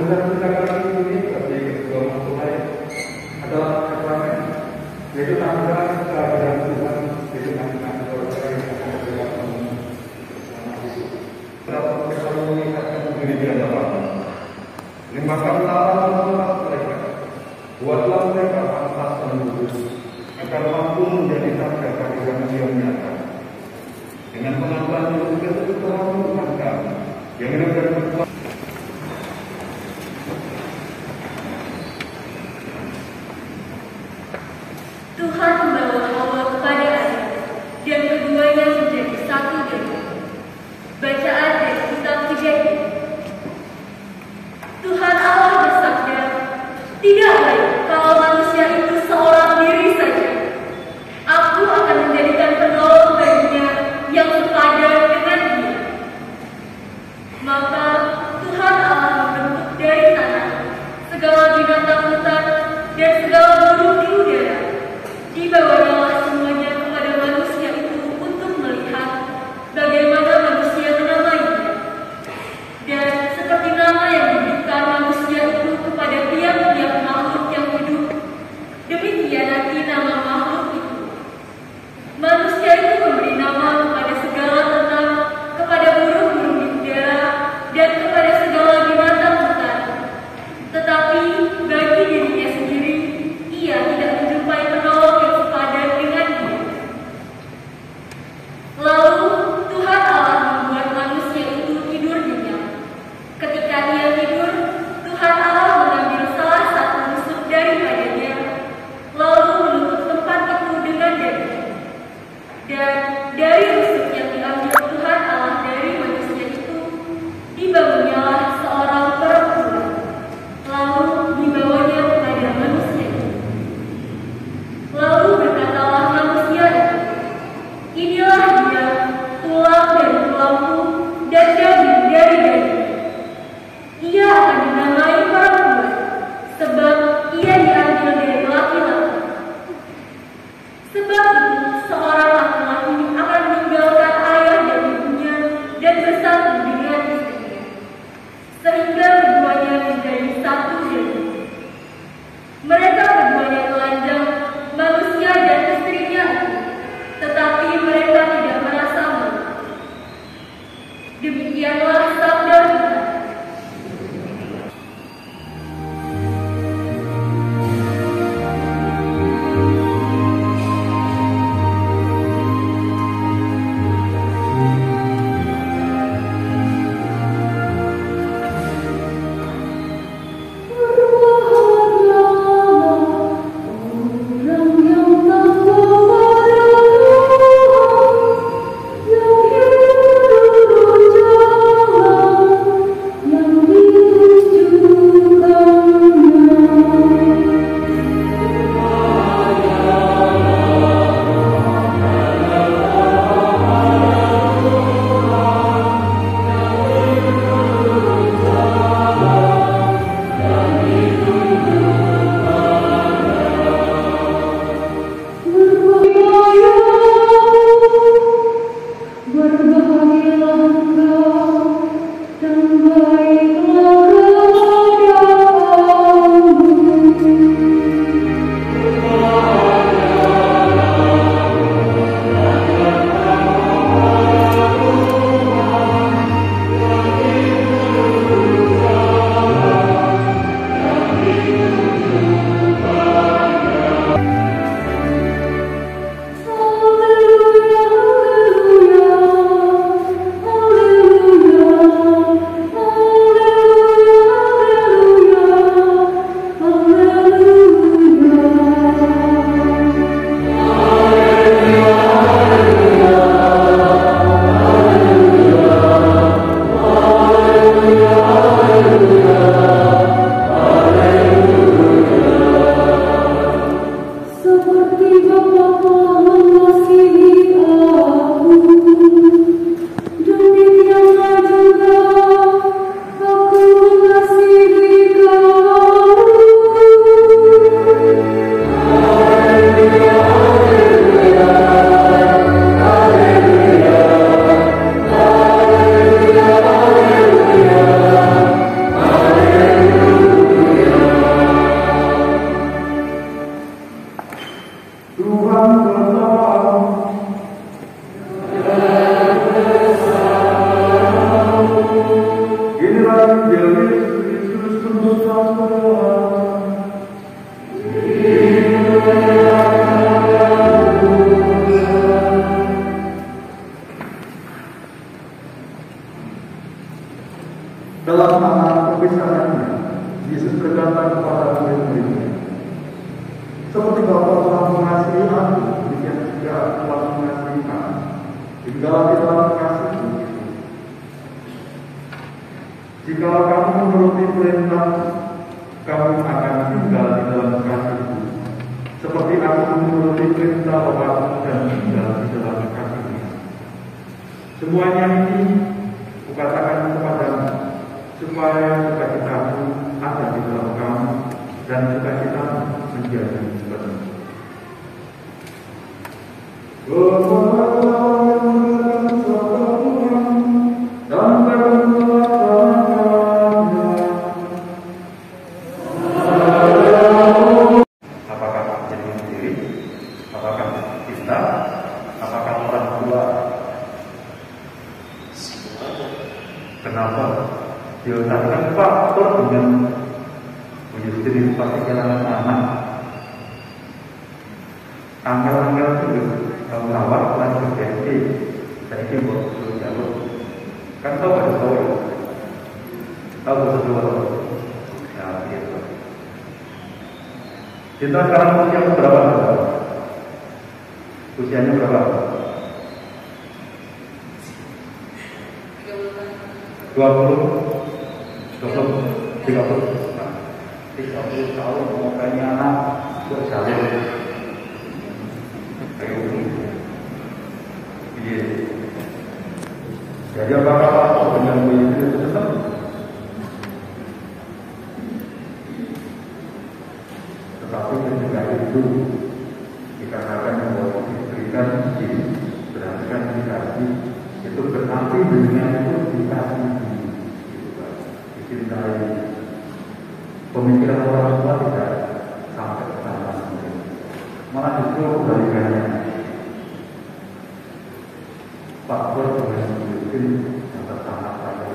Sebelum kita kali ini seperti kedua mempelai adalah keterangan yaitu tanda kehadiran Tuhan di tengah-tengah keluarga yang akan berlaku. Dalam kesalahan akan menjadi hadapan. Limpahkanlah amal mereka, buatlah mereka pantas dan lurus, agar mampu menjadi tanda kehadiran yang nyata. Dengan pengambilan juga Tuhan Tuhan yang benar-benar berkuasa. Tuhan membawa Hawa kepada Adam, dan keduanya menjadi satu daging. Bacaan dari kitab Kejadian. Tuhan Allah bersabda, tidak baik kalau manusia itu seorang diri saja. Aku akan menjadikan penolong baginya yang sepadan dengan dia. Maka Tuhan Allah membentuk dari tanah segala binatang hutan dan segala burung di udara. Dibawalah semuanya kepada manusia itu untuk melihat bagaimana manusia menamainya. Dan seperti nama yang diberikan manusia itu kepada tiap-tiap makhluk yang hidup, demikian nanti nama makhluk itu. Manusia itu memberi nama kepada segala ternak, kepada burung-burung di udara, dan kepada segala binatang hutan. Tetapi bagi dirinya sendiri, ia tidak menjumpai penolong yang sepadan dengan dia. Lalu Tuhan Allah membuat manusia itu tidur nyenyak. Ketika ia tidur, Yesus mendosa dalam anak perpisahannya, Yesus berkata kepada murid-muridnya, seperti Bapa telah mengasihi aku, demikian juga aku telah mengasihi kamu. Tinggal di dalam kasih-Ku. Jika kamu menuruti perintah, kamu akan tinggal di dalam kasih-Ku. Seperti aku menuruti perintah Bapa dan tinggal di dalam kasih-Nya. Semuanya ini kukatakan kepadamu, supaya sukacitaku ada di dalam kamu dan sukacitamu menjadi penuh. Apakah diri sendiri? Apakah kita? Apakah orang tua? Kenapa? Diletakkan faktor dengan menjadi pasti kehilangan anak. Anggal-anggal itu merawat dan berganti. Saya ini buat suruh jalur. Kan tahu ada tahu ya? Tahu sesuatu. Ya gitu. Kita sekarang usia berapa? Usianya berapa? 20 30 tahun mau kaya anak berjalur kayak ini. Iya. Jadi apakah dengan itu tetap? Tetapi ketika itu dikatakan bahwa diberikan izin, berdasarkan dikasih, itu berarti dengan itu dikasih. Dicintai. Pemikiran orang tua tidak sampai ke sana, malah justru kebalikannya. Faktor dengan mungkin yang tersangat pada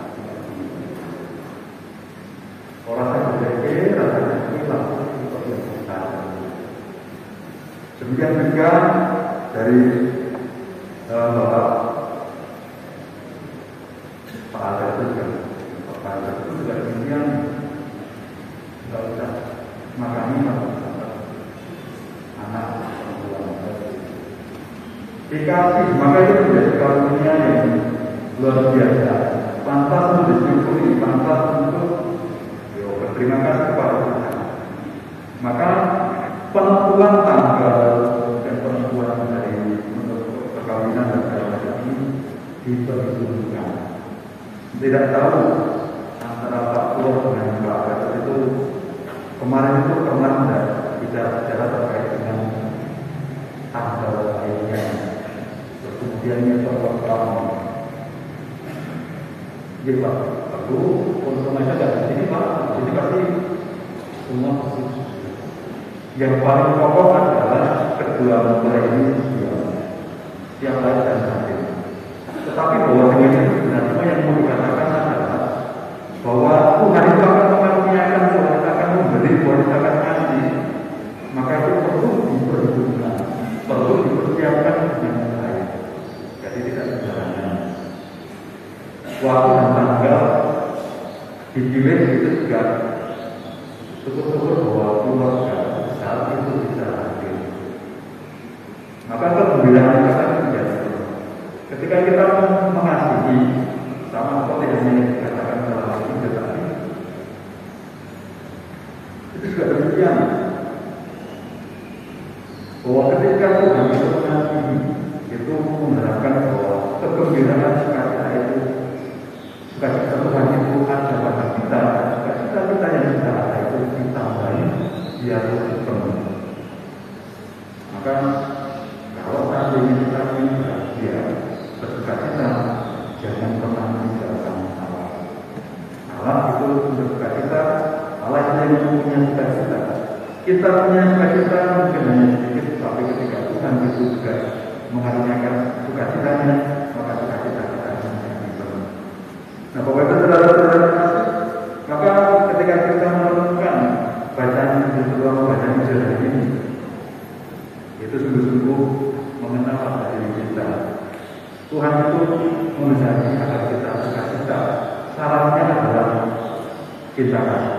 orang yang berpikir rasanya hilang seperti yang kita. Demikian juga dari Bapak Pak Ada juga. Itu juga demikian, tidak usah makanya anak dikasih, maka itu menjadi karunia yang luar biasa. Pantas untuk disyukuri, pantas untuk berterima kasih kepada Tuhan. Maka penentuan tanggal dan penentuan dari untuk perkawinan dan segala ini diperhitungkan. Tidak tahu antara Pak Pur dengan Pak Gatot itu kemarin itu pernah tidak bicara terkait dengan tanggal lainnya, kemudiannya pertama. Jadi Pak, aku konsumennya tidak di sini Pak, jadi pasti semua yang paling pokok adalah kedua mempelai ini yang lain dan hadir. Tetapi bahwa dengan itu sebenarnya yang mau dikatakan adalah bahwa Tuhan itu akan mengaruniakan, Tuhan akan memberi, Tuhan akan kasih, maka itu perlu diperhitungkan, perlu dipersiapkan dengan baik. Jadi tidak sembarangan. Waktu dan tanggal dipilih itu juga syukur-syukur bahwa keluarga saat itu bisa hadir. Maka kegembiraan kita menjadi ketika kita mengasihi sama seperti yang dikatakan dalam ini tadi, itu juga demikian. Bahwa ketika Tuhan itu mengasihi, itu mengharapkan bahwa kegembiraan sukacita itu, sukacita Tuhan itu ada pada kita, sukacita kita yang sudah ada itu ditambahi biar lebih penuh. Maka kalau saat ini kita ingin bahagia, bersukacita, jangan pernah meninggalkan Allah. Allah itu bersukacita, Allah yang mempunyai sukacita. Kita punya sukacita mungkin hanya sedikit, tapi ketika Tuhan itu juga mengaruniakan sukacitanya, maka sukacita kita menjadi penuh. Nah, Bapak Ibu Saudara-saudara syaratnya adalah cinta kasih.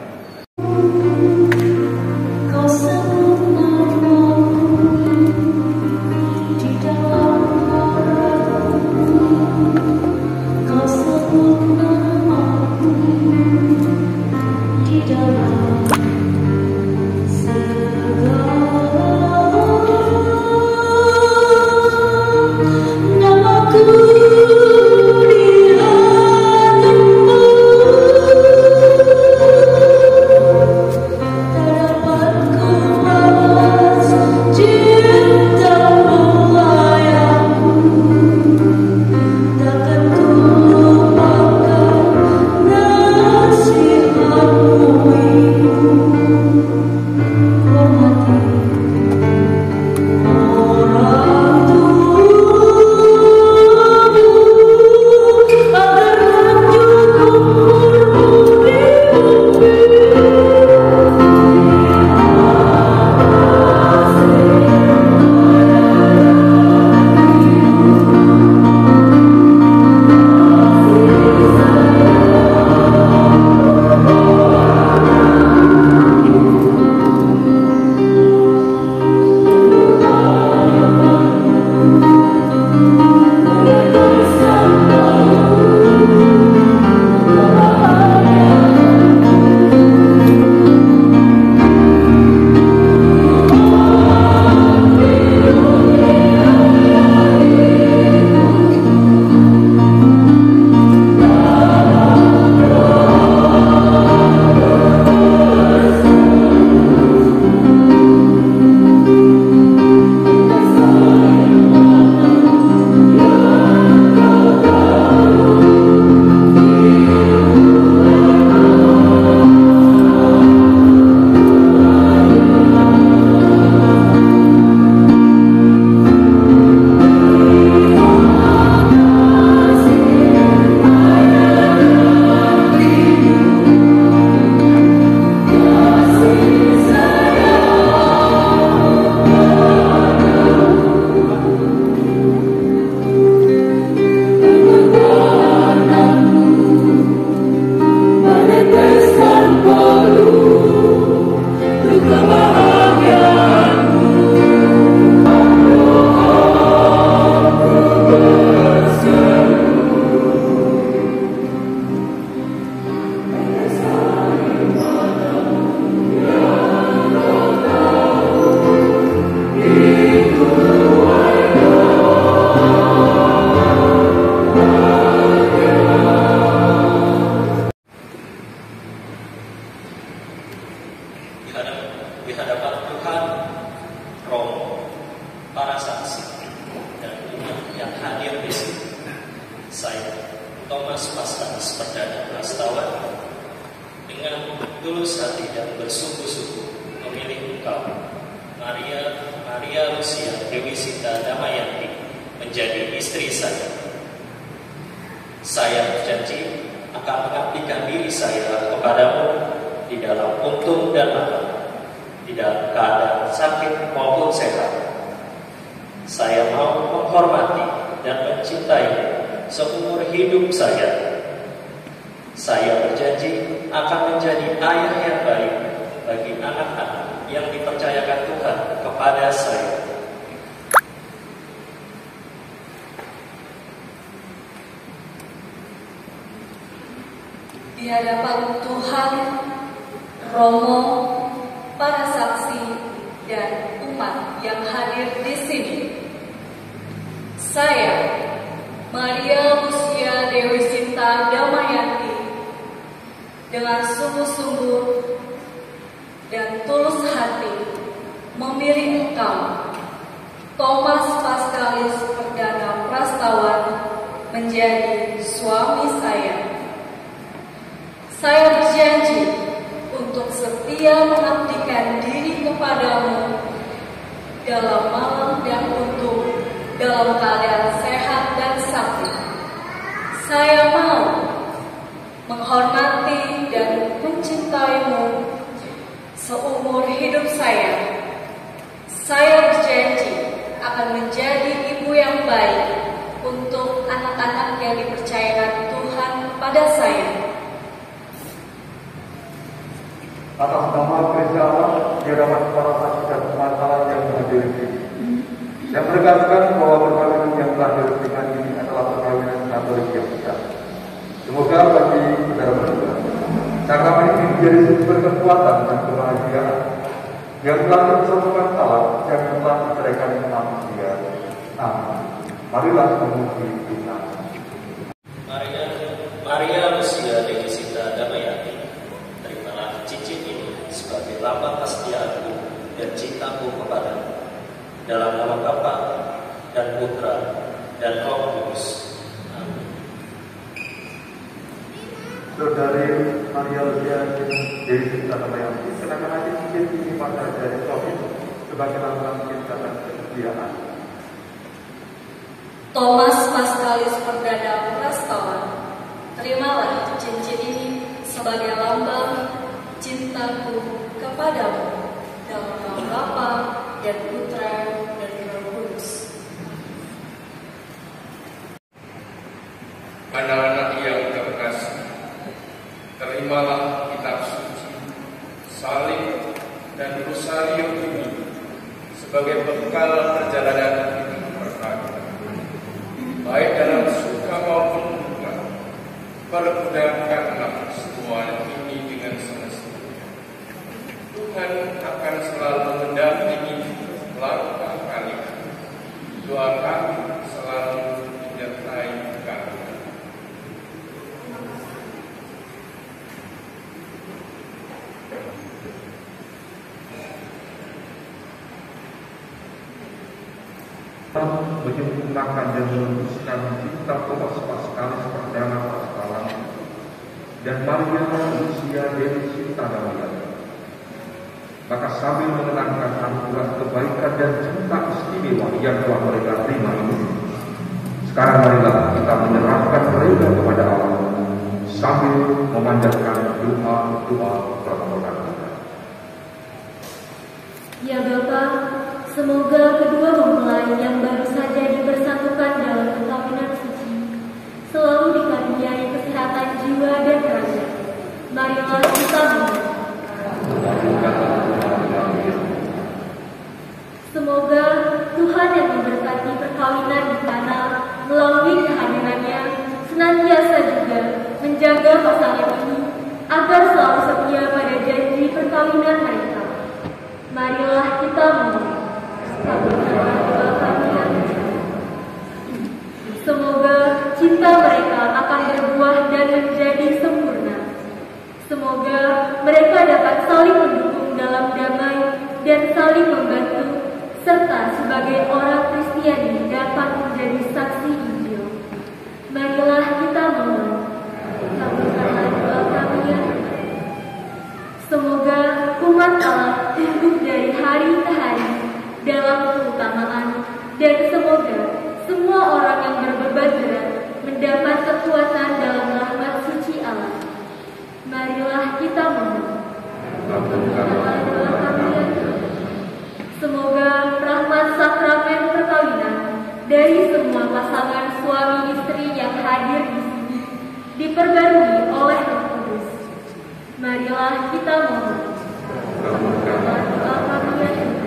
Di hadapan Tuhan, Romo, para saksi, dan umat yang hadir di sini, saya, Thomas Pascanus Perdana Prastawa, dengan tulus hati dan bersungguh-sungguh memilih engkau, Maria Lucia Dewi Sinta Damayanti, menjadi istri saya. Saya berjanji akan mengabdikan diri saya kepadamu di dalam untung dan laba, di dalam keadaan sakit maupun sehat. Saya mau menghormati dan mencintai seumur hidup saya. Saya berjanji akan menjadi ayah yang baik bagi anak-anak yang dipercayakan Tuhan kepada saya. Di hadapan Tuhan, Romo, para saksi, dan umat yang hadir di sini, saya, Maria Lucia Dewi Sinta Damayanti, dengan sungguh-sungguh dan tulus hati memilih engkau, Thomas Pascanus Perdana Prastawa, menjadi suami saya. Saya berjanji untuk setia mengabdikan diri kepadamu dalam malam dan untung, dalam keadaan sehat dan sakit. Saya mau menghormati dan mencintaimu seumur hidup saya. Saya berjanji akan menjadi ibu yang baik untuk anak-anak yang dipercayakan Tuhan kepada kepada saya. Atas nama Kristus Allah, di hadapan para saksi dan masalah yang hadir di sini, yang menegaskan bahwa perkawinan yang telah diresmikan ini adalah perkawinan Katolik yang besar. Semoga bagi saudara-saudara, sakramen ini menjadi sumber kekuatan dan kebahagiaan yang telah dipersatukan Allah yang telah diberikan manusia. Amin. Marilah memuji Tuhan. Maria Lucia Denisita Damayati, terimalah cincin ini sebagai lambang kesetiaanku dan cintaku kepadamu. Dalam nama Bapa dan Putra dan Roh Kudus. Amin. Saudari Maria Lucia Denisita Damayati, kenakan aja cincin ini pada jari suami sebagai lambang cinta dan kesetiaan. Thomas Pascalis Perdana Prastawa, terimalah cincin ini sebagai lambang cintaku kepadamu. Dalam nama Bapa dan Putra dan Roh Kudus. Anak-anak yang terkasih, terimalah kitab suci, salib, dan rosario ini sebagai bekal perjalanan hidup berkah. Baik dalam suka maupun duka, pergunakanlah semua ini dengan semestinya. Tuhan akan selalu mendampingi langkah kalian. Doa kami selalu menyertai kalian. Menyempurnakan dan meluruskan cinta Thomas Pascalis Perdana Prastawa dan Maria Lucia Denisita Damayati. Maka sambil mengenangkan anugerah kebaikan dan cinta istimewa yang telah mereka terima ini, sekarang marilah kita menyerahkan mereka kepada Allah sambil memanjatkan doa-doa permohonan kita. Ya Bapa, semoga kedua mempelai yang baru saja dipersatukan dalam perkawinan suci selalu dikaruniai kesehatan jiwa dan raga. Marilah kita memohon. Semoga Tuhan yang memberkati perkawinan di Kana melalui kehadirannya senantiasa juga menjaga pasangan ini agar selalu setia pada janji perkawinan mereka. Marilah kita memohon. Semoga cinta mereka akan berbuah dan menjadi sempurna. Semoga mereka dapat saling mendukung dalam damai dan saling membantu, serta sebagai orang Kristiani dapat menjadi saksi Injil. Marilah kita mohon. Kabulkanlah doa kami ya Tuhan. Semoga umat Allah tumbuh dari hari ke hari dalam keutamaan, dan semoga semua orang yang berbeban berat mendapat kekuatan dalam rahmat suci Allah. Marilah kita mohon. Kabulkanlah doa kami ya Tuhan. Semoga rahmat sakramen perkawinan dari semua pasangan suami istri yang hadir di sini diperbarui oleh Roh Kudus. Marilah kita mohon. Kabulkanlah doa kami ya Tuhan.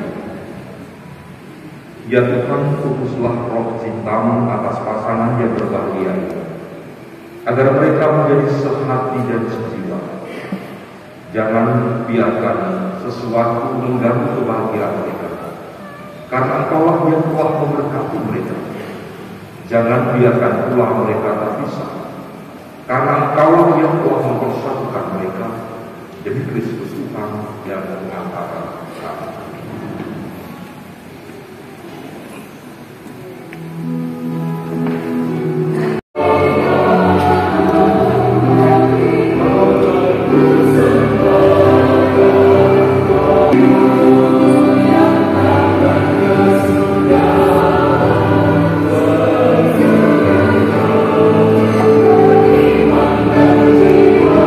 Ya Tuhan, utuslah roh cintamu atas pasangan yang berbahagia ini, agar mereka menjadi sehati dan sejiwa. Jangan biarkan sesuatu mengganggu kebahagiaan mereka, karena Engkaulah yang telah memberkati mereka. Jangan biarkan pula mereka terpisah, karena Engkaulah yang telah mempersatukan mereka. Demi Kristus Tuhan yang mengatakan kami. Amen.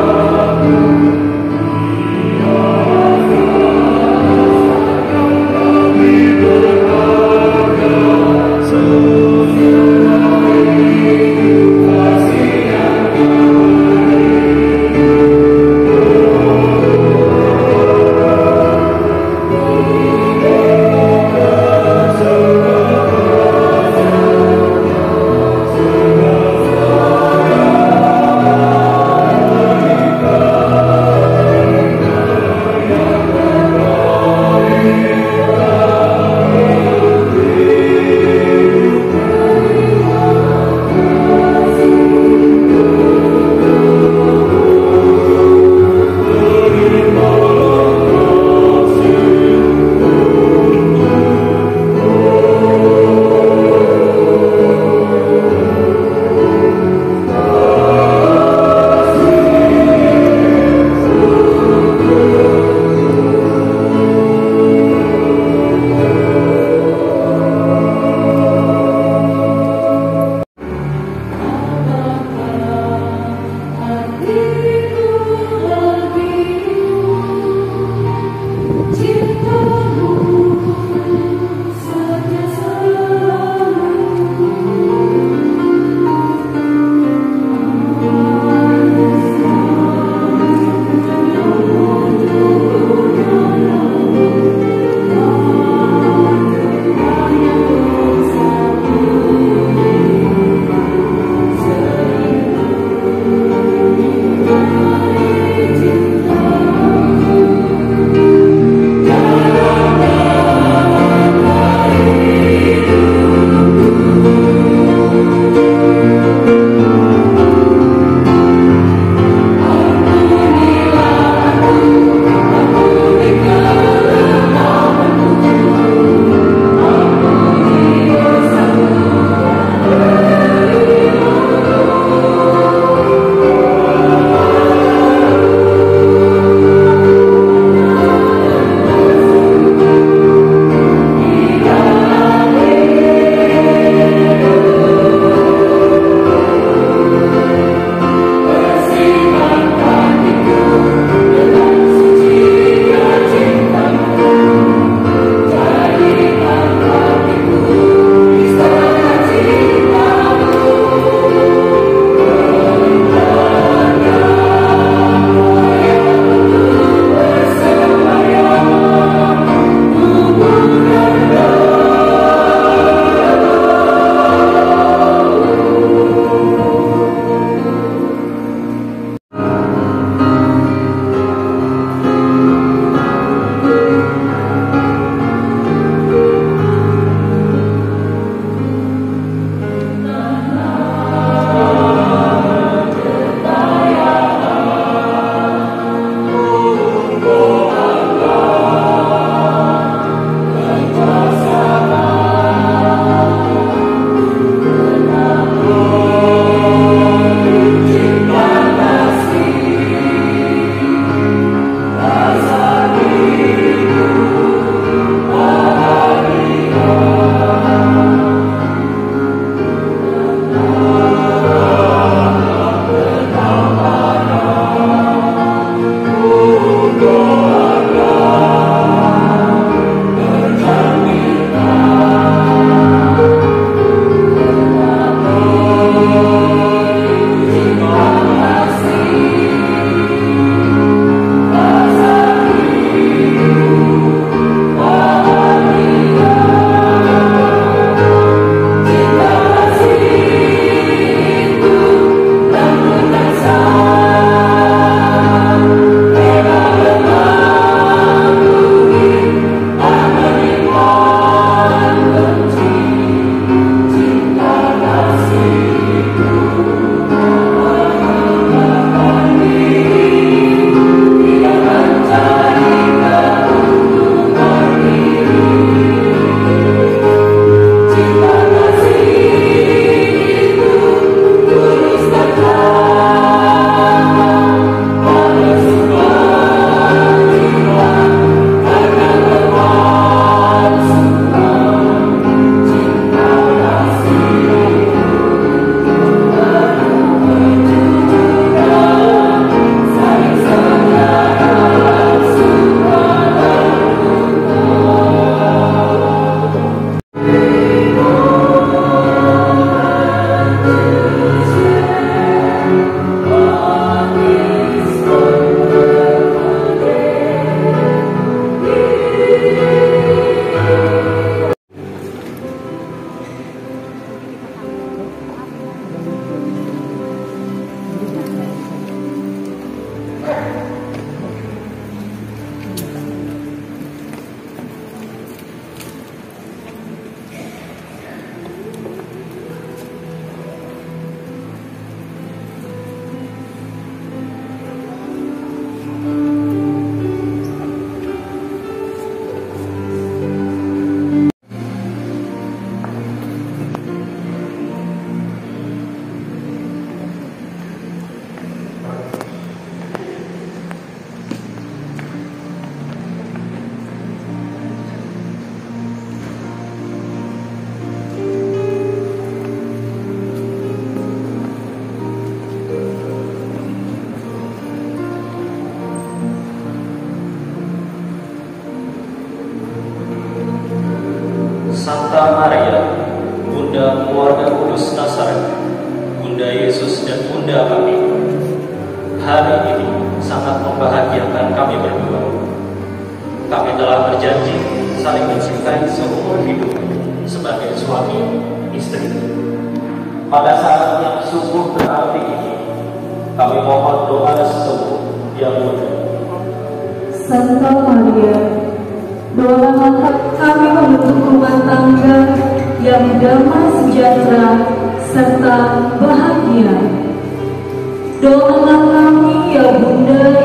sangat membahagiakan kami berdua. Kami telah berjanji saling mencintai seumur hidup sebagai suami istri. Pada saat yang sungguh berarti ini, kami mohon doa restu yang mulia. Santa Maria, doakanlah kami membentuk rumah tangga yang damai sejahtera serta bahagia. Doakanlah kami ya Bunda